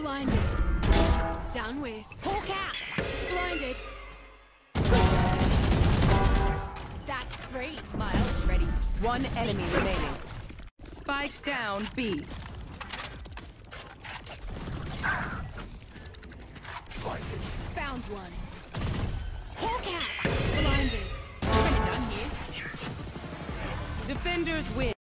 Blinded. Down with. Hawk out. Blinded. That's 3. My ult's ready. One enemy remaining. Spike down B. Found one. Hawk out. Blinded. Already done here. Defenders win.